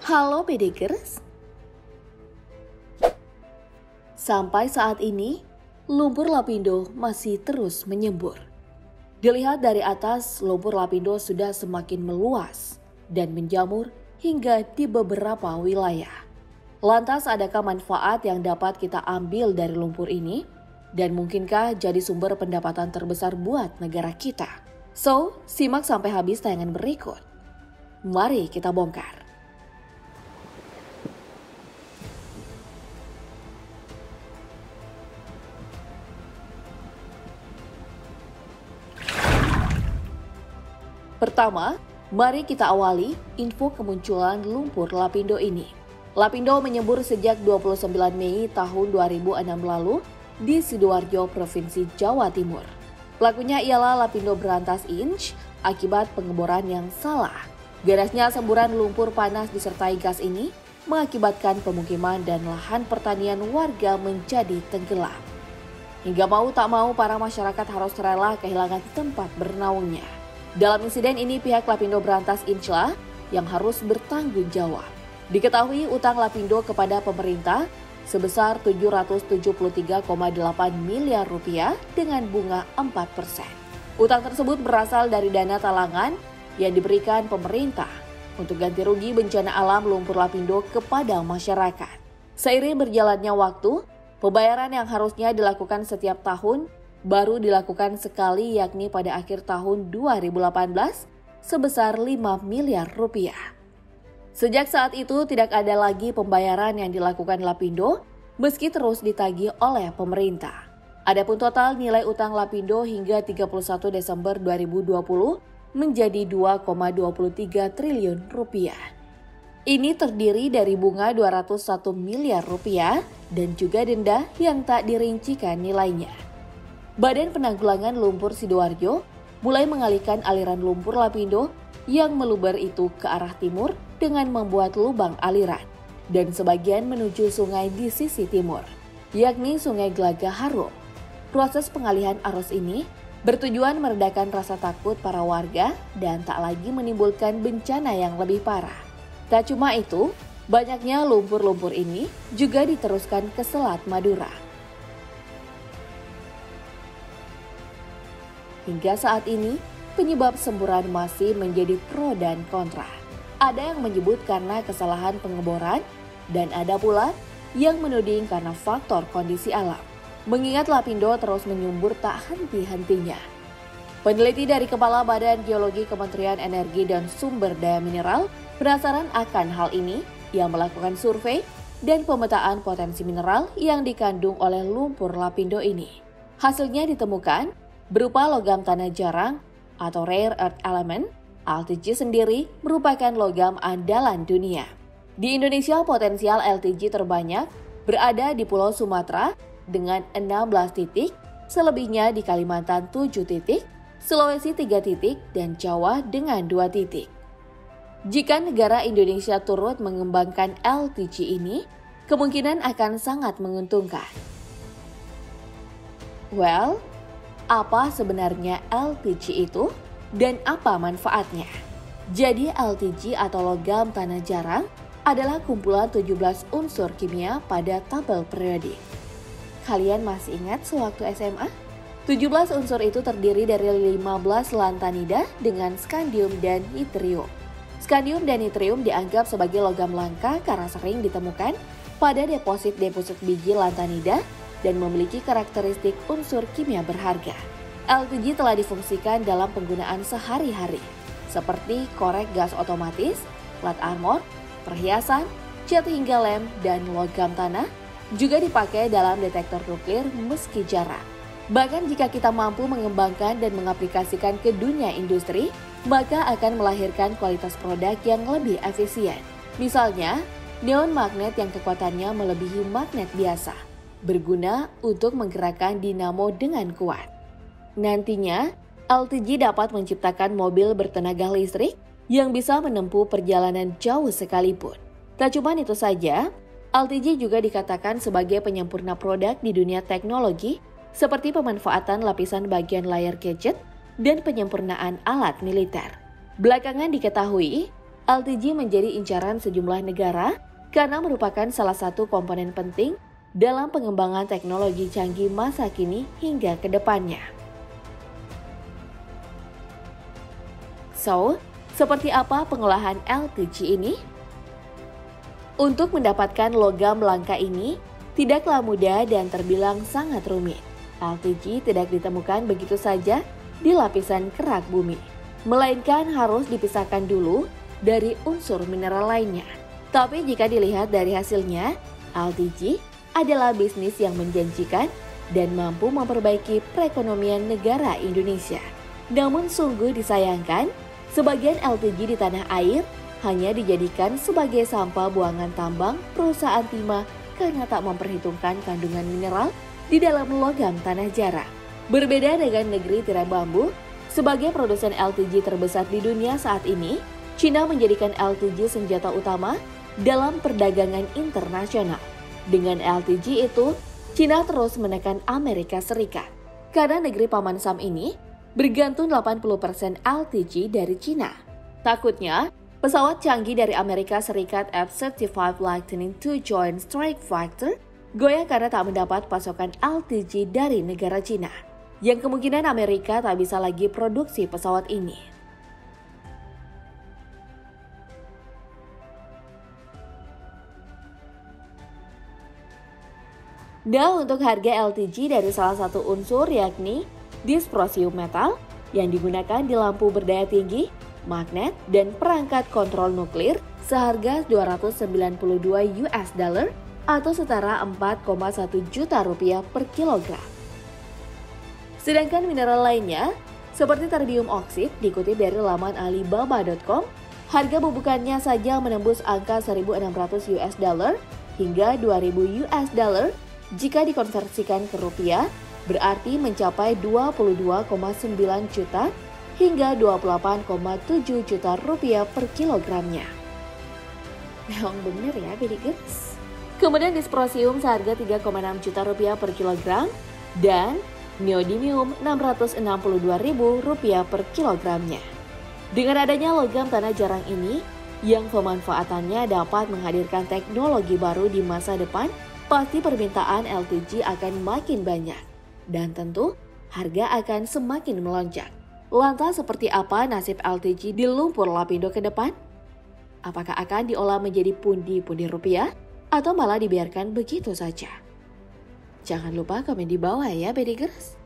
Halo pedikers. Sampai saat ini, lumpur lapindo masih terus menyembur. Dilihat dari atas, lumpur lapindo sudah semakin meluas dan menjamur hingga di beberapa wilayah. Lantas adakah manfaat yang dapat kita ambil dari lumpur ini? Dan mungkinkah jadi sumber pendapatan terbesar buat negara kita? So, simak sampai habis tayangan berikut. Mari kita bongkar. Pertama, mari kita awali info kemunculan lumpur lapindo ini. Lapindo menyembur sejak 29 Mei tahun 2006 lalu di Sidoarjo, Provinsi Jawa Timur. Pelakunya ialah lapindo berantas inch akibat pengeboran yang salah. Derasnya semburan lumpur panas disertai gas ini mengakibatkan pemukiman dan lahan pertanian warga menjadi tenggelam. Hingga mau tak mau para masyarakat harus rela kehilangan tempat bernaungnya. Dalam insiden ini pihak Lapindo Berantas Inchlah yang harus bertanggung jawab. Diketahui utang Lapindo kepada pemerintah sebesar 773,8 miliar rupiah dengan bunga 4%. Utang tersebut berasal dari dana talangan yang diberikan pemerintah untuk ganti rugi bencana alam lumpur lapindo kepada masyarakat. Seiring berjalannya waktu, pembayaran yang harusnya dilakukan setiap tahun baru dilakukan sekali, yakni pada akhir tahun 2018 sebesar 5 miliar rupiah. Sejak saat itu tidak ada lagi pembayaran yang dilakukan Lapindo meski terus ditagih oleh pemerintah. Adapun total nilai utang Lapindo hingga 31 Desember 2020 menjadi 2,23 triliun rupiah. Ini terdiri dari bunga 201 miliar rupiah dan juga denda yang tak dirincikan nilainya. Badan Penanggulangan Lumpur Sidoarjo mulai mengalihkan aliran lumpur lapindo yang meluber itu ke arah timur dengan membuat lubang aliran dan sebagian menuju sungai di sisi timur, yakni Sungai Gelagah Harum. Proses pengalihan arus ini bertujuan meredakan rasa takut para warga dan tak lagi menimbulkan bencana yang lebih parah. Tak cuma itu, banyaknya lumpur-lumpur ini juga diteruskan ke Selat Madura. Hingga saat ini, penyebab semburan masih menjadi pro dan kontra. Ada yang menyebut karena kesalahan pengeboran, dan ada pula yang menuding karena faktor kondisi alam. Mengingat lapindo terus menyumbur tak henti-hentinya. Peneliti dari Kepala Badan Geologi Kementerian Energi dan Sumber Daya Mineral penasaran akan hal ini yang melakukan survei dan pemetaan potensi mineral yang dikandung oleh lumpur lapindo ini. Hasilnya ditemukan berupa logam tanah jarang atau rare earth element. LTG sendiri merupakan logam andalan dunia. Di Indonesia potensial LTG terbanyak berada di Pulau Sumatera dengan 16 titik, selebihnya di Kalimantan 7 titik, Sulawesi 3 titik, dan Jawa dengan 2 titik. Jika negara Indonesia turut mengembangkan LTG ini, kemungkinan akan sangat menguntungkan. Well, apa sebenarnya LTG itu dan apa manfaatnya? Jadi LTG atau logam tanah jarang adalah kumpulan 17 unsur kimia pada tabel periodik. Kalian masih ingat sewaktu SMA? 17 unsur itu terdiri dari 15 lantanida dengan skandium dan yttrium. Skandium dan yttrium dianggap sebagai logam langka karena sering ditemukan pada deposit-deposit biji lantanida dan memiliki karakteristik unsur kimia berharga. LTG telah difungsikan dalam penggunaan sehari-hari, seperti korek gas otomatis, plat armor, perhiasan, cat hingga lem, dan logam tanah, juga dipakai dalam detektor nuklir meski jarang. Bahkan jika kita mampu mengembangkan dan mengaplikasikan ke dunia industri, maka akan melahirkan kualitas produk yang lebih efisien. Misalnya, neon magnet yang kekuatannya melebihi magnet biasa, berguna untuk menggerakkan dinamo dengan kuat. Nantinya, LTG dapat menciptakan mobil bertenaga listrik yang bisa menempuh perjalanan jauh sekalipun. Tak cuma itu saja, LTG juga dikatakan sebagai penyempurna produk di dunia teknologi seperti pemanfaatan lapisan bagian layar gadget dan penyempurnaan alat militer. Belakangan diketahui, LTG menjadi incaran sejumlah negara karena merupakan salah satu komponen penting dalam pengembangan teknologi canggih masa kini hingga ke depannya. So, seperti apa pengolahan LTG ini? Untuk mendapatkan logam langka ini, tidaklah mudah dan terbilang sangat rumit. LTG tidak ditemukan begitu saja di lapisan kerak bumi, melainkan harus dipisahkan dulu dari unsur mineral lainnya. Tapi jika dilihat dari hasilnya, LTG adalah bisnis yang menjanjikan dan mampu memperbaiki perekonomian negara Indonesia. Namun sungguh disayangkan, sebagian LTG di tanah air hanya dijadikan sebagai sampah buangan tambang perusahaan timah karena tak memperhitungkan kandungan mineral di dalam logam tanah jarang. Berbeda dengan negeri tirai bambu, sebagai produsen LTG terbesar di dunia saat ini, Cina menjadikan LTG senjata utama dalam perdagangan internasional. Dengan LTG itu, Cina terus menekan Amerika Serikat. Karena negeri Paman Sam ini bergantung 80% LTG dari Cina. Takutnya, pesawat canggih dari Amerika Serikat F-35 Lightning II Joint Strike Fighter goyah karena tak mendapat pasokan LTG dari negara Cina, yang kemungkinan Amerika tak bisa lagi produksi pesawat ini. Nah, untuk harga LTG dari salah satu unsur yakni dysprosium metal yang digunakan di lampu berdaya tinggi, magnet, dan perangkat kontrol nuklir seharga 292 US dollar atau setara 4,1 juta rupiah per kilogram. Sedangkan mineral lainnya, seperti terbium oksid dikutip dari laman alibaba.com, harga bubukannya saja menembus angka 1.600 US dollar hingga 2.000 US dollar jika dikonversikan ke rupiah, berarti mencapai 22,9 juta hingga 28,7 juta rupiah per kilogramnya. Memang bener ya, Bedigers. Kemudian dysprosium seharga 3,6 juta rupiah per kilogram dan neodymium 662.000 rupiah per kilogramnya. Dengan adanya logam tanah jarang ini, yang pemanfaatannya dapat menghadirkan teknologi baru di masa depan, pasti permintaan LTG akan makin banyak. Dan tentu, harga akan semakin melonjak. Lantas seperti apa nasib LTG di lumpur Lapindo ke depan? Apakah akan diolah menjadi pundi-pundi rupiah atau malah dibiarkan begitu saja? Jangan lupa komen di bawah ya, Bedigers.